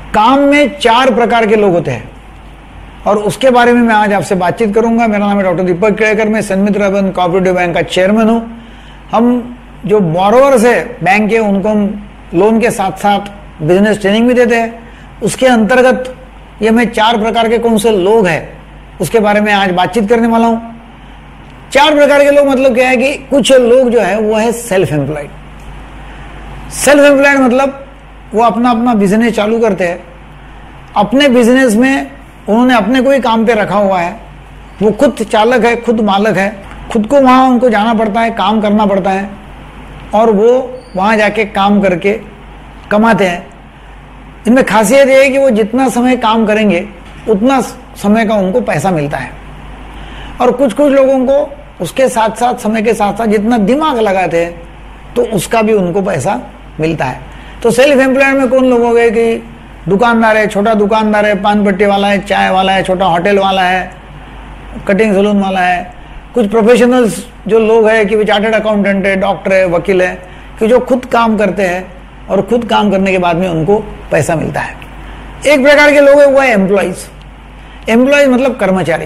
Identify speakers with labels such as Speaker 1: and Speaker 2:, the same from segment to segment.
Speaker 1: काम में 4 प्रकार के लोग होते हैं और उसके बारे में मैं आज आपसे बातचीत करूंगा। मेरा नाम है डॉक्टर दीपक केड़कर, मैं सन्मित्र अर्बन कोऑपरेटिव बैंक का चेयरमैन हूं। हम जो बोरोवर्स है बैंक के, उनको हम लोन के साथ साथ बिजनेस ट्रेनिंग भी देते हैं। उसके अंतर्गत ये मैं 4 प्रकार के कौन से लोग हैं उसके बारे में आज बातचीत करने वाला हूं। 4 प्रकार के लोग मतलब क्या है कि कुछ लोग जो है वो है सेल्फ एम्प्लॉयड। सेल्फ एम्प्लॉयड मतलब वो अपना अपना बिजनेस चालू करते हैं। अपने बिजनेस में उन्होंने अपने को ही काम पे रखा हुआ है। वो खुद चालक है, खुद मालक है, खुद को वहां उनको जाना पड़ता है, काम करना पड़ता है और वो वहां जाके काम करके कमाते हैं। इनमें खासियत ये है कि वो जितना समय काम करेंगे उतना समय का उनको पैसा मिलता है। और कुछ कुछ लोगों को उसके साथ साथ, समय के साथ साथ जितना दिमाग लगाते हैं तो उसका भी उनको पैसा मिलता है। तो सेल्फ एम्प्लॉयड में कौन लोग हो गए कि दुकानदार है, छोटा दुकानदार है, पान पट्टी वाला है, चाय वाला है, छोटा होटल वाला है, कटिंग सैलून वाला है। कुछ प्रोफेशनल्स जो लोग हैं कि चार्टर्ड अकाउंटेंट है, डॉक्टर है, वकील है, कि जो खुद काम करते हैं और खुद काम करने के बाद में उनको पैसा मिलता है। एक प्रकार के लोग हैं वो है एम्प्लॉयज। एम्प्लॉयज मतलब कर्मचारी,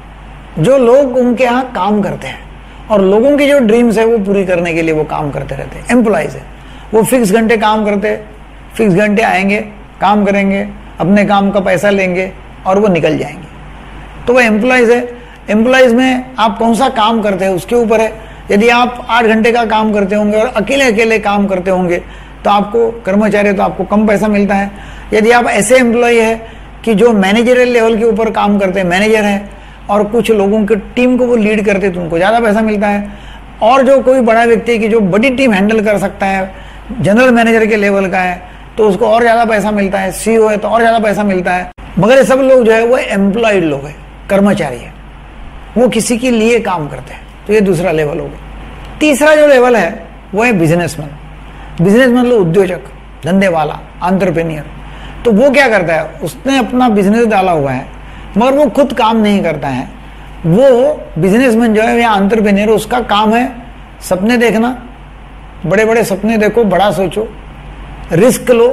Speaker 1: जो लोग उनके यहाँ काम करते हैं और लोगों की जो ड्रीम्स है वो पूरी करने के लिए वो काम करते रहते हैं। एम्प्लॉयज है वो फिक्स घंटे काम करते हैं, फिक्स घंटे आएंगे, काम करेंगे, अपने काम का पैसा लेंगे और वो निकल जाएंगे। तो वो एम्प्लॉयज है। एम्प्लॉयज में आप कौन सा काम करते हैं उसके ऊपर है। यदि आप 8 घंटे का काम करते होंगे और अकेले अकेले काम करते होंगे तो आपको, कर्मचारी तो आपको कम पैसा मिलता है। यदि आप ऐसे एम्प्लॉय है कि जो मैनेजरियल लेवल के ऊपर काम करते हैं, मैनेजर है और कुछ लोगों की टीम को वो लीड करते हैं तो उनको ज़्यादा पैसा मिलता है। और जो कोई बड़ा व्यक्ति है कि जो बड़ी टीम हैंडल कर सकता है, जनरल मैनेजर के लेवल का है, तो उसको और ज़्यादा पैसा मिलता है। सीईओ है तो और ज़्यादा पैसा मिलता है। मगर ये सब लोग जो है वो एम्प्लॉयड लोग हैं, कर्मचारी है, वो किसी के लिए काम करते हैं। तो ये दूसरा लेवल हो गया। तीसरा जो लेवल है वो है बिजनेसमैन। बिजनेसमैन मतलब उद्योजक, धंधे वाला, एंटरप्रेन्योर। तो वो क्या करता है, उसने अपना बिजनेस डाला हुआ है मगर वो खुद काम नहीं करता है। वो बिजनेसमैन जो है या एंटरप्रेन्योर, उसका काम है सपने देखना, बड़े बड़े सपने देखो, बड़ा सोचो, रिस्क लो,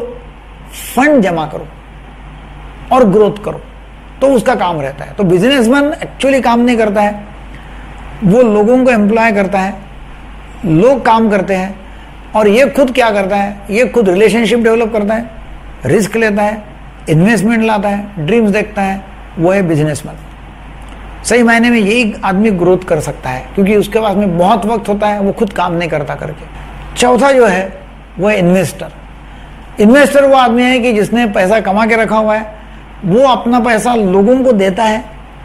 Speaker 1: फंड जमा करो और ग्रोथ करो, तो उसका काम रहता है। तो बिजनेसमैन एक्चुअली काम नहीं करता है, वो लोगों को एम्प्लॉय करता है, लोग काम करते हैं और ये खुद क्या करता है, ये खुद रिलेशनशिप डेवलप करता है, रिस्क लेता है, इन्वेस्टमेंट लाता है, ड्रीम्स देखता है, वो है बिजनेसमैन। सही मायने में यही आदमी ग्रोथ कर सकता है क्योंकि उसके पास में बहुत वक्त होता है, वो खुद काम नहीं करता करके। चौथा जो है वो है इन्वेस्टर। इन्वेस्टर वो आदमी है कि जिसने पैसा कमा के रखा हुआ है, वो अपना पैसा लोगों को देता है,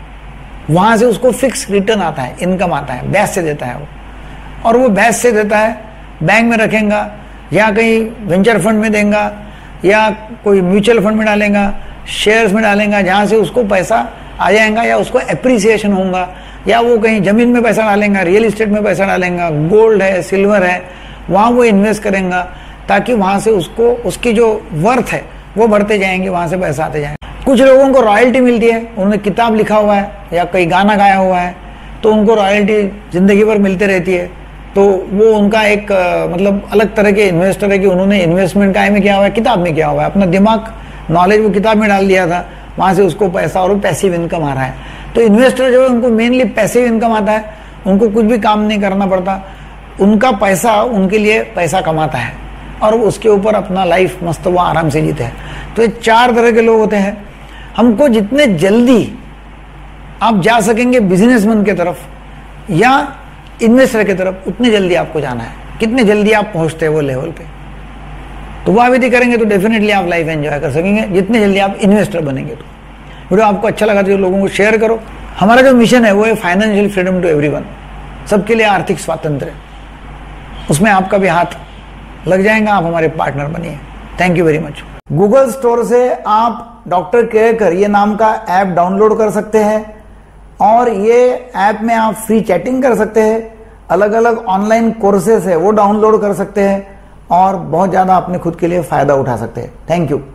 Speaker 1: वहां से उसको फिक्स रिटर्न आता है, इनकम आता है, ब्याज से देता है वो। और वो ब्याज से देता है, बैंक में रखेगा या कहीं वेंचर फंड में देगा या कोई म्यूचुअल फंड में डालेगा, शेयर्स में डालेगा, जहां से उसको पैसा आ जाएगा या उसको एप्रिसिएशन होगा, या वो कहीं जमीन में पैसा डालेगा, रियल इस्टेट में पैसा डालेगा, गोल्ड है, सिल्वर है, वहां वो इन्वेस्ट करेगा ताकि वहां से उसको, उसकी जो वर्थ है वो बढ़ते जाएंगे, वहां से पैसा आते जाएंगे। कुछ लोगों को रॉयल्टी मिलती है, उन्होंने किताब लिखा हुआ है या कई गाना गाया हुआ है तो उनको रॉयल्टी जिंदगी भर मिलती रहती है। तो वो उनका एक मतलब अलग तरह के इन्वेस्टर है कि उन्होंने इन्वेस्टमेंट काय में किया हुआ है, किताब में किया हुआ है, अपना दिमाग, नॉलेज वो किताब में डाल दिया था, वहां से उसको पैसा और पैसिव इनकम आ रहा है। तो इन्वेस्टर जो है उनको मेनली पैसिव इनकम आता है, उनको कुछ भी काम नहीं करना पड़ता, उनका पैसा उनके लिए पैसा कमाता है और उसके ऊपर अपना लाइफ मस्त वो आराम से जीते हैं। तो ये 4 तरह के लोग होते हैं। हमको जितने जल्दी आप जा सकेंगे बिजनेसमैन की तरफ या इन्वेस्टर की तरफ, उतनी जल्दी आपको जाना है। कितने जल्दी आप पहुंचते हैं वो लेवल पे, तो वो यदि करेंगे तो डेफिनेटली आप लाइफ एंजॉय कर सकेंगे। जितने जल्दी आप इन्वेस्टर बनेंगे तो वीडियो आपको अच्छा लगा तो लोगों को शेयर करो। हमारा जो मिशन है वो है फाइनेंशियल फ्रीडम टू एवरीवन, सबके लिए आर्थिक स्वातंत्र। उसमें आपका भी हाथ लग जाएगा, आप हमारे पार्टनर बनिए। Thank you very much. Google store से आप डॉक्टर केड़कर ये नाम का ऐप डाउनलोड कर सकते हैं और ये ऐप में आप फ्री चैटिंग कर सकते हैं, अलग अलग ऑनलाइन कोर्सेस है वो डाउनलोड कर सकते हैं और बहुत ज्यादा अपने खुद के लिए फायदा उठा सकते हैं। Thank you.